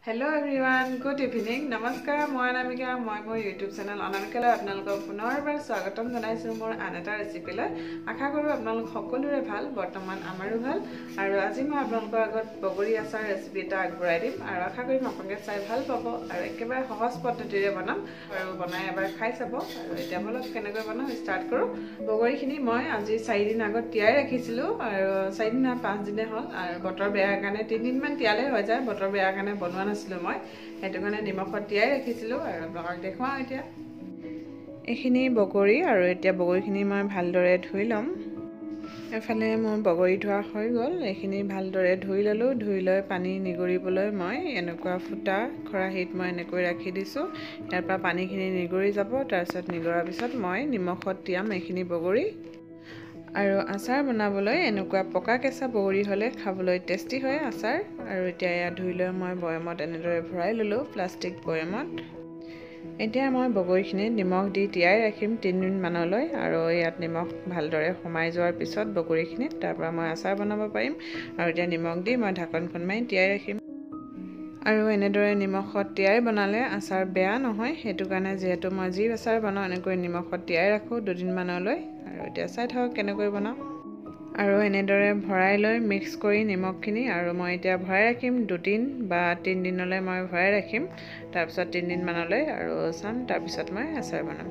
Hello everyone, good evening. Namaskar, moi anamika, moi YouTube channel anamikale apnalok punorbar swagatam janaisu mor an eta recipe loi. Akha koru apnalok sokolore bhal, bortoman amaru bhal. Aru aji moi apnalokor agot bogori achar recipe ta agborai dim. Aru akha kori aponge chai bhal pabo. Aru ekebare সহজ পদ্ধতিৰে বনাম আৰু বনাই এবাৰ খাই চাব আৰু এটা বলক কেনেকৈ বনাম স্টাৰ্ট কৰো বগৰীখিনি মই আজি 4 দিন আগত তিয়াই ৰাখিছিলো আৰু 4 দিন না 5 দিনে হল আৰু বতৰ বেয়া কাৰণে 3 দিন মান তিয়ালে হৈ যায় বতৰ বেয়া কাৰণে বনোৱা নাছিলো মই হেতু কাৰণে নিমখত তিয়াই ৰাখিছিলো আৰু আপোনাক দেখুৱাও এতিয়া এখিনি বগৰী আৰু এতিয়া বগৰীখিনি মই ভালদৰে ধুই লম এফালে মোৰ বগৰী ধোৱা হৈ গল এখিনি ভালদৰে ধুই ললো ধুই লৈ পানী নিগৰিবলৈ মই এনেকুৱা ফুটা খৰাহিত মই এনেকৈ ৰাখি দিছো ইয়াৰ পৰা পানীখিনি নিগৰি যাব তাৰ পিছত নিগৰাৰ পিছত মই নিমখত তিয়াম এখিনি বগৰী আৰু আচাৰ বনাবলৈ এনেকুৱা পকা কেঁচা বগৰী হলে খাবলৈ টেষ্টি হয় আচাৰ আৰু এতিয়া ইয়া ধুই লৈ মই বয়মত এনেদৰে ভৰাই ললো প্লাষ্টিক বয়মত এতিয়া মই বগৰীখিনি নিমখ দি তিয়াই ৰাখিম 3 দিন মানলৈ আৰু ইয়াত নিমখ ভালদৰে সোমাই যোৱাৰ পিছত বগৰীখিনি তাৰ পৰা মই আচাৰ বনাব পাৰিম আৰু এতিয়া নিমখ দি মই ঢাকনখন মাৰি তিয়াই ৰাখিম আৰু এনেদৰে নিমখত তিয়াই বনালে আচাৰ বেয়া নহয় হেতু কাৰণে যেহেতু মই যি আচাৰ বনাও এনেকৈ নিমখত তিয়াই ৰাখো 2 দিন মানলৈ আৰু এতিয়া চাই থাকক কেনেকৈ বনাও আৰু এনেদৰে ভৰাই লৈ মিক্স কৰি নিমখখিনি আৰু মই এতিয়া ভৰাই ৰাখিম 2 বা 3 দিনলৈ মই ভৰাই ৰাখিম তাৰ পিছত 3 দিন মানলৈ আৰু চাম তাৰ পিছত মই আচাৰ বনাম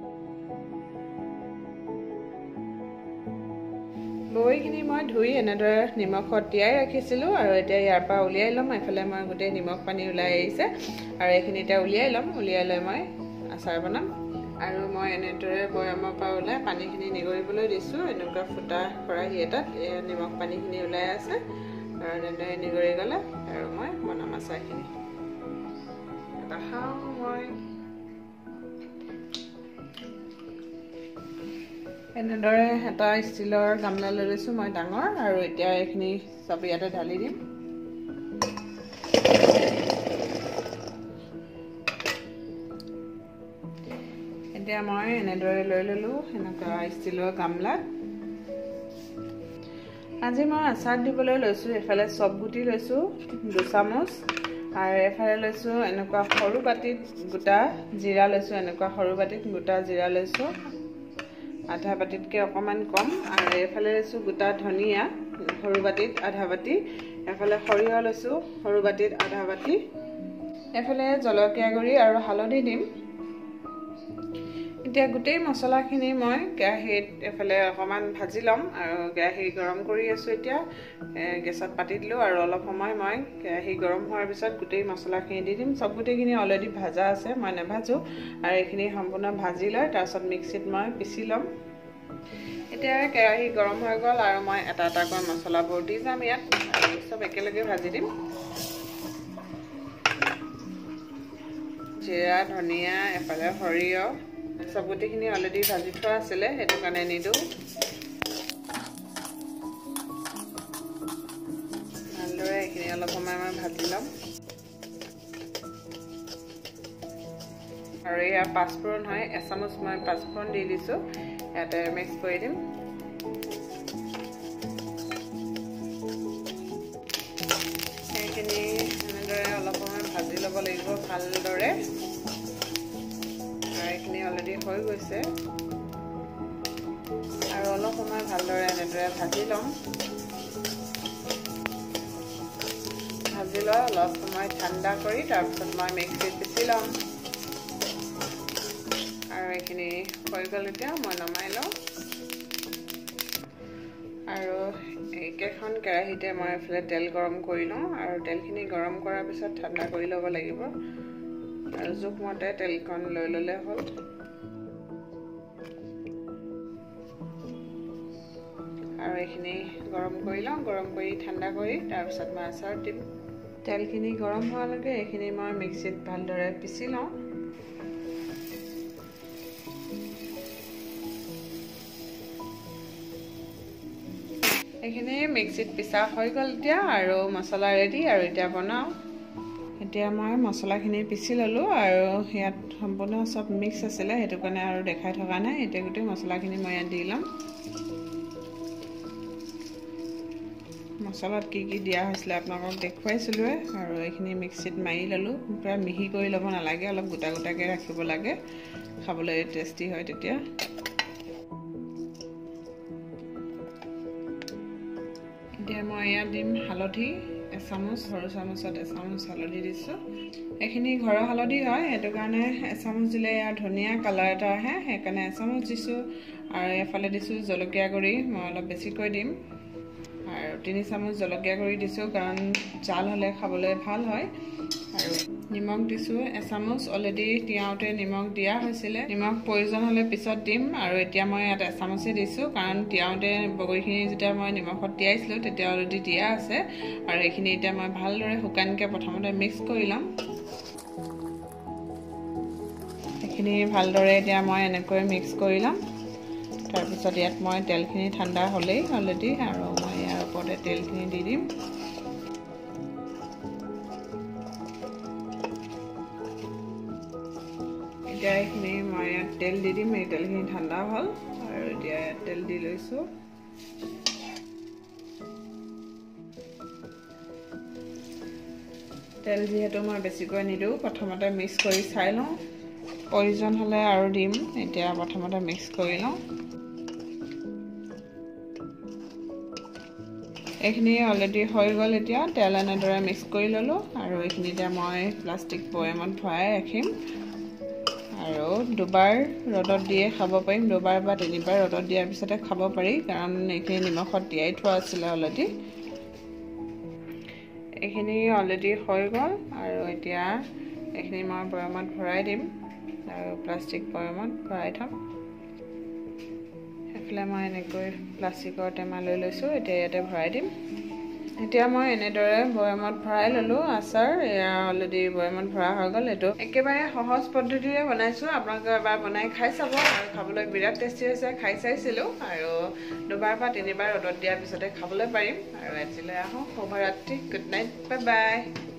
বগৰীখিনি মই ধুই এনেদৰে নিমখত তিয়াই ৰাখিছিলো আৰু এতিয়া ইয়াৰ পৰা উলিয়াই লম এফালে মই গোটে নিমখ পানী উলাই আহিছে আৰু এখিনি এতিয়া উলিয়াই লম উলিয়াই লৈ মই আচাৰ বনাম আৰু মই এনেদৰে বয়ামৰ পৰা উলাই পানীখিনি নিগৰিবলৈ দিছো এনেকুৱা ফুটা খৰাহি এটাত নিমখ পানীখিনি উলাই আছে আৰু এনেদৰে নিগৰি গলে আৰু মই বনাম আচাৰখিনি এটা খাও মই এনেদৰে এটা ষ্টিলৰ গামলা লৈ লৈছো মই ডাঙৰ আৰু এতিয়া এখিনি সব ইয়াতে ঢালি দিম এতিয়া মই এনেদৰে লৈ ললো এনেকুৱা ষ্টিলৰ গামলা আজি মই আচাৰ দিবলৈ লৈছো এফালে সব গুটি লৈছো 2 চামুচ আৰু এফালে লৈছো এনেকুৱা সৰু বাটিত গোটা জিৰা লৈছো এনেকুৱা সৰু বাটিত গোটা জিৰা লৈছো আধা বাটিতকে অকমান কম আৰু এফালে লৈছো গোটা ধনিয়া সৰু বাটিত আধা বাটি এফালে সৰিয়হ লৈছো সৰু বাটিত আধা বাটি এফালে জলকীয়া গুৰি আৰু হালধি দিম এতিয়া গুটেই মছলাখিনি মই কেৰাহীত এফালে অকমান ভাজি লম আৰু কেৰাহী গৰম কৰি আছো এতিয়া গেছত পাতি দিলো আৰু অলপ সময় মই কেৰাহী গৰম হোৱাৰ পিছত গুটেই মছলাখিনি দি দিম সব গুটেইখিনি অলৰেডি ভাজা আছে মই নেভাজো আৰু এখিনি সম্পূৰ্ণ ভাজি লৈ তাৰ পিছত মিক্সিত মই পিছি লম এতিয়া কেৰাহী গৰম হৈ গল আৰু মই এটা কৈ মছলাবোৰ দি যাম ইয়াত আৰু সব একেলগে ভাজি দিম জিৰা ধনিয়া এফালে সৰিয়হ সব গুটিখিনি অলৰেডি ভাজি থোৱা আছিল হেতু কাৰণে নিদু ভালদৰে এখিনি অলপ সময় মই ভাজি লম আৰু এয়া পাঁচফোৰণ হয় এচামুচ মই পাঁচফোৰণ দি দিছো ইয়াতে মিক্স কৰি দিম এইখিনি এনেদৰে অলপ সময় ভাজি ল'ব লাগিব ভালদৰে এইখিনি অলৰেডি হৈ গৈছে আৰু অলপ সময় ভালদৰে এনেদৰে ভাজি লম ভাজি লৈ অলপ সময় ঠাণ্ডা কৰি তাৰ পিছত মই মিক্সিত পিছি লম আৰু এইখিনি হৈ গ'ল এতিয়া মই নমাই লওঁ আৰু একেখন কেৰাহীতে মই এফালে তেল গৰম কৰি লওঁ আৰু তেলখিনি গৰম কৰাৰ পিছত ঠাণ্ডা কৰি ল'ব লাগিব আৰু জোখমতে তেলখন লৈ ললে হল আৰু এখিনি গৰম কৰি লওঁ গৰম কৰি ঠাণ্ডা কৰি তাৰ পিছত মই আচাৰ দিম তেলখিনি গৰম হোৱালৈকে এখিনি মই মিক্সিত ভালদৰে পিছি লওঁ এখিনি মিক্সিত পিছা হৈ গল এতিয়া আৰু মছলা ৰেডি আৰু এতিয়া বনাও এতিয়া মই মছলাখিনি পিছি ললো আৰু ইয়াত সম্পূৰ্ণ সব মিক্স আছিল হেতু কাৰণে আৰু দেখাই থকা নাই এতিয়া গোটেই মছলাখিনি মই ইয়াত দি লম মছলাত কি কি দিয়া হৈছিলে আপোনালোকক দেখুৱাইছিলোঁ আৰু এইখিনি মিক্সিত মাৰি ল'লোঁ পুৰা মিহি কৰি ল'ব নালাগে অলপ গোটা গোটাকৈ ৰাখিব লাগে খাবলৈ টেষ্টি হয় তেতিয়া এতিয়া মই ইয়াত দিম হালধি এচামুচ সৰু চামুচত এচামুচ হালধি দিছোঁ এইখিনি ঘৰৰ হালধি হয় সেইটো কাৰণে এচামুচ দিলে ইয়াৰ ধুনীয়া কালাৰ এটা আহে সেইকাৰণে এচামুচ দিছোঁ আৰু এফালে দিছোঁ জলকীয়া গুড়ি মই অলপ বেছিকৈ দিম আৰু 3 চামুচ জলকীয়া গুড়ি দিছোঁ কাৰণ জাল হ'লে খাবলৈ ভাল হয় আৰু নিমখ দিছোঁ এচামুচ অলৰেডি তিয়াওতে নিমখ দিয়া হৈছিলে নিমখ প্ৰয়োজন হ'লে পিছত দিম আৰু এতিয়া মই ইয়াত এচামুচে দিছোঁ কাৰণ তিয়াওতে বগৰীখিনি যেতিয়া মই নিমখত তিয়াইছিলোঁ তেতিয়া অলৰেডি দিয়া আছে আৰু এইখিনি এতিয়া মই ভালদৰে শুকানকৈ প্ৰথমতে মিক্স কৰি ল'ম এইখিনি ভালদৰে এতিয়া মই এনেকৈ মিক্স কৰি ল'ম তাৰপিছত ইয়াত মই তেলখিনি ঠাণ্ডা হ'লেই অলৰেডি আৰু মই ইয়াৰ ওপৰতে তেলখিনি দি দিম এতিয়া এইখিনি মই ইয়াত তেল দি দিম এই তেলখিনি ঠাণ্ডা হ'ল আৰু এতিয়া ইয়াত তেল দি লৈছোঁ তেল যিহেতু মই বেছিকৈ নিদিওঁ প্ৰথমতে মিক্স কৰি চাই লওঁ প্ৰয়োজন হ'লে আৰু দিম এতিয়া প্ৰথমতে মিক্স কৰি লওঁ এইখিনি অলৰেডি হৈ গ'ল এতিয়া তেল এনেদৰে মিক্স কৰি ল'লোঁ আৰু এইখিনি এতিয়া মই প্লাষ্টিক বৈয়ামত ভৰাই ৰাখিম আৰু দুবাৰ ৰ'দত দিয়ে খাব পাৰিম দুবাৰ বা তিনিবাৰ ৰ'দত দিয়াৰ পিছতে খাব পাৰি কাৰণ এইখিনি নিমখত তিয়াই থোৱা আছিলে অলৰেডি এইখিনি অলৰেডি হৈ গ'ল আৰু এতিয়া এইখিনি মই বৈয়ামত ভৰাই দিম আৰু প্লাষ্টিক বৈয়ামত ভৰাই থ'ম এইফালে মই এনেকৈ প্লাষ্টিকৰ টেমা লৈ লৈছোঁ এতিয়া ইয়াতে ভৰাই দিম এতিয়া মই এনেদৰে বৈয়ামত ভৰাই ল'লোঁ আচাৰ এয়া অলৰেডি বৈয়ামত ভৰা হৈ গ'ল এইটো একেবাৰে সহজ পদ্ধতিৰে বনাইছোঁ আপোনালোকে এবাৰ বনাই খাই চাব আৰু খাবলৈ বিৰাট টেষ্টি হৈছে খাই চাইছিলোঁ আৰু দুবাৰ বা তিনিবাৰ ৰ'দত দিয়াৰ পিছতে খাবলৈ পাৰিম আৰু আজিলৈ আহোঁ শুভৰাত্ৰি গুড নাইট বাই বাই